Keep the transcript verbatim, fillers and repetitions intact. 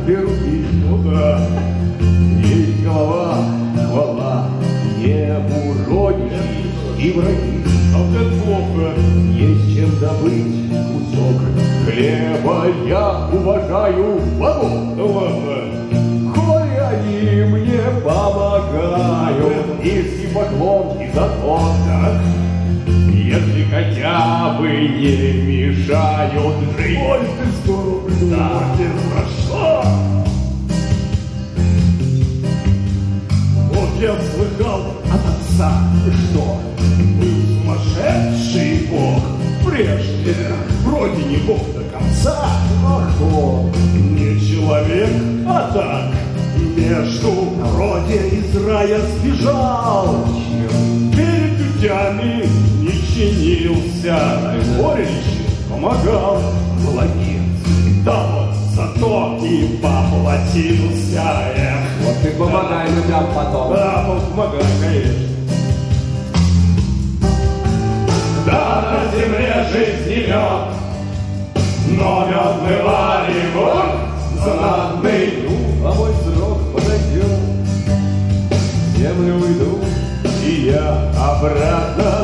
две руки, ну да. Есть голова, хвала, небу родичи и враги. А как плохо, есть чем добыть кусок хлеба, я уважаю богов. Ну ладно, коли они мне помогают, низкий поклон и закон, так? Если хотя бы не мешают жить. Ой, ты здорово придумал, да. Хорошо. Вот я слыхал от отца, что был сумасшедший бог прежде, вроде не бог до конца. Ах, он не человек, а так, между вроде из рая сбежал. Перед людьми не чинился, Горич помогал, молодец. Да вот зато и поплатился, эх. Вот ты помогай людям потом. Да, вот помогай, конечно. Да, на земле жизни мед, но мед варим знатный. Ну, а мой срок подойдет, в землю уйду, и я обратно